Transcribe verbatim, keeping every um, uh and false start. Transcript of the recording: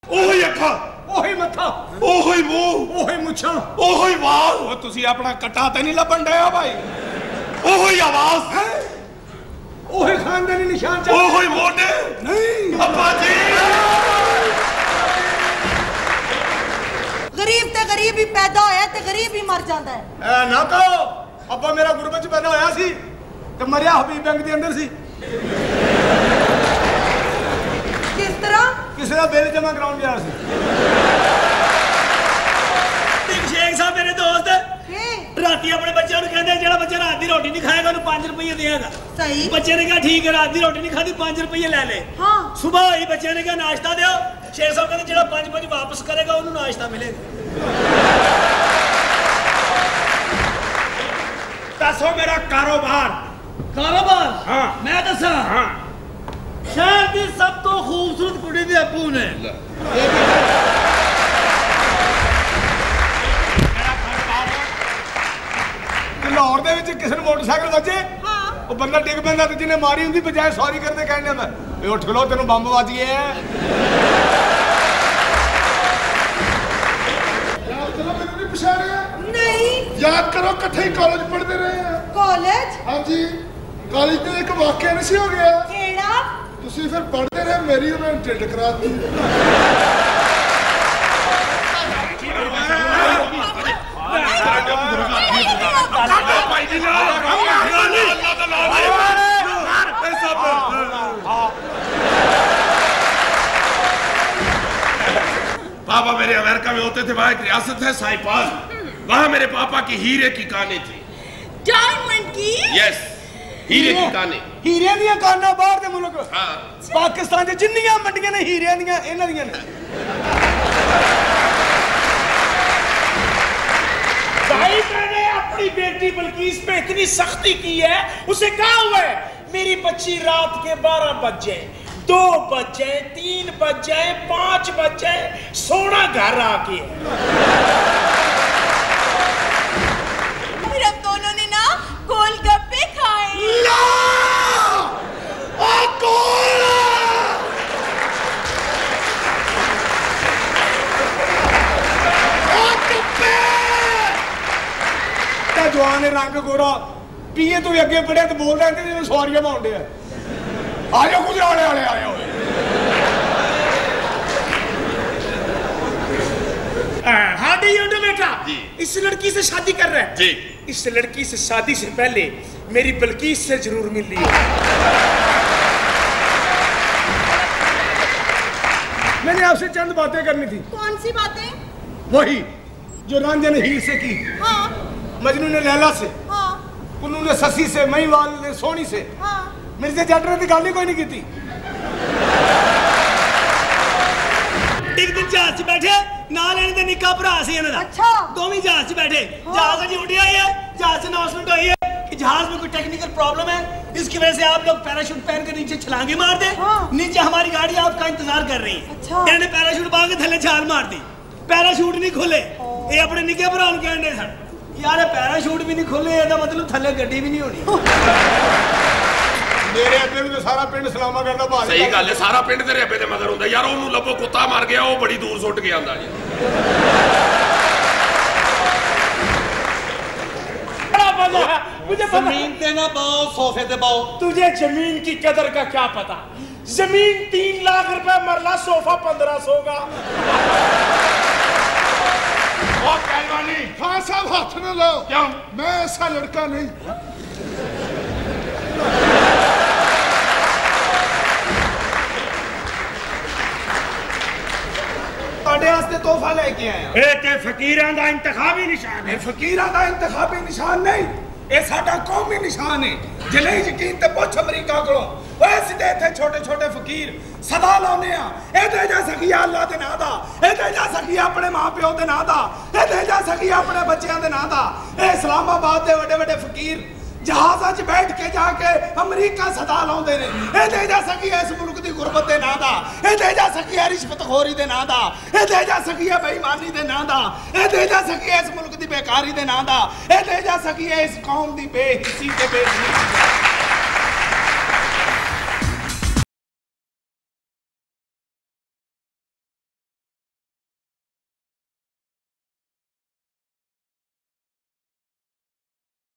ओही अखा ओही मथा ओही मुंह ओही मुछा ओही वाल ओ तुसी अपना कटा ते नहीं लबन डया भाई ओही आवाज है ओही खानदानी निशान चल ओही मोटे नहीं अब्बा जी गरीब ते गरीब ही पैदा होया ते गरीब ही मर जाता है ए ना कहो अब्बा मेरा गुरबत च पैदा होया सी ते मरिया हबीब बैंक दे अंदर सी किस तरह किसी का बिल जमा कराउन गया सी शेख साहब मेरे दोस्त राती अपने बच्चों को कहते जेड़ा बच्चा रात की रोटी नहीं खाएगा उन्हें पांच रुपये देगा सही बच्चे ने कहा ठीक है रात की रोटी नहीं खाती पांच रुपये ले ले हाँ सुबह हुई बच्चे ने कहा नाश्ता दो शेख साहब कहते जेड़ा पांच पांच वापस करेगा उन्हें नाश्ता मिलेगा दसो मेरा कारोबार कारोबार हाँ मैं दसा हाँ शहर की सब तो खूबसूरत कुड़ी दे अबू ने लाहौर दे विच किसी मोटरसाइकिल वजे वो बंदा डिग पैंदा ते जिन्हें मारी हुंदी बजाय सॉरी करदे कहण जांदा ए उठ खलो तेनू बंब वज गया है चलो मैंने नहीं पछाड़िया नहीं याद करो कट्ठे ही कॉलेज पढ़ते रहे हैं कॉलेज हाँ जी कॉलेज में एक वाकया नहीं हो गया केड़ा तुसी फिर पढ़ते रहे मेरी उन्होंने टिल्ड करा दी पापा मेरे अमेरिका में होते थे वहां एक रियासत है साइपास वहां मेरे पापा की हीरे की काने थी डायमंड की यस हीरे की काने हीरे दियां कानां बाहर दे मुल्क हाँ पाकिस्तान च जिन्नियां मंडियां ने हीरे दियां इन्हां दियां ने भाई मैंने अपनी बेटी बल्कीस पे इतनी सख्ती की है उसे कहा हुआ है मेरी बच्ची रात के बारह बजे दो बजे तीन बजे पांच बजे सोना घर आके फिर हम दोनों ने ना गोलगप्पे खाए जवान रंग गोरा पीए तो भी अगे पढ़िया तो बोल रहे थे जिन्हें सवारियां पाउंड आ जाओ गुजराले वाले आए हो हाँ बेटा इस लड़की से शादी कर रहा है जी इस लड़की से शादी से पहले मेरी बल्कीस से जरूर मिल ली मैंने आपसे चंद बातें करनी थी कौन सी बातें वही जो रांझे ने हीर से की हाँ मजनू ने लैला से हाँ कुन्नू ने ससी से महिवाल ने सोनी से हाँ मिर्जे जट ने गल ही कोई नहीं की एक दिन जहाज च बैठे नाल इन्हां दे निक्का भरा सी इन्हां दा अच्छा दोवें जहाज च बैठे जहाज अजी उड़ी आई है जहाज से अनाउंसमेंट हुई है कि जहाज में कोई टेक्निकल प्रॉब्लम है इसकी वजह से आप लोग पैराशूट पहन कर नीचे छलांगे मार दे हाँ। नीचे हमारी गाड़ी आपका इंतजार कर रही है अच्छा इन्होंने पैराशूट पा के थले छाल मार दी पैराशूट नहीं खुले ये अपने निक्के भरा नूं कहण दे सन यार पैराशूट भी नहीं खुले ਇਹਦਾ मतलब थले गड्डी भी नहीं होनी मेरे अब्बे भी तो सारा पिंड सलामा करदा भाल सही गल है सारा पिंड तेरे अब्बे दे मगर हुंदा यार ओनू लब्बो कुत्ता मर गया वो बड़ी दूर सुट के आंदा जी मुझे जमीन पे ना पाओ सोफे पे पाओ तुझे जमीन की कदर का क्या पता जमीन तीन लाख रुपए मरला सोफा पंद्रह सौ का और पहलवानी खान साहब हाथ न लो क्यों मैं ऐसा लड़का नहीं तोहफा लेके आया फकीरां दा इंतखाबी निशान है फकीरां दा इंतखाबी निशान नहीं ये साडा कौमी निशान है जिले यकीन ते पुछ अमरीका कोलों ओए सिद्धे इत्थे छोटे छोटे फकीर सदा लाउने आ ए दे जा सकी अल्लाह दे नाम दा ए दे जा सकी अपने मां प्यो दे नाम दा ए दे जा सकी अपने बच्चों दे नाम दा ए इस्लामाबाद दे बड़े बड़े फकीर जहाज़ च बैठ के जाके अमरीका सदा लाउंदे ने ए दे जा सकी इस मुल्क दी गुरबत दे नाम दा ए दे जा सकी रिश्वतखोरी दे नाम दा ए दे जा सकी बेईमानी दे नाम दा ए दे जा सकी इस मुल्क दी बेकारी दे नाम दा ए दे जा सकी इस कौम दी बेहिस्सी ते बेइज्जती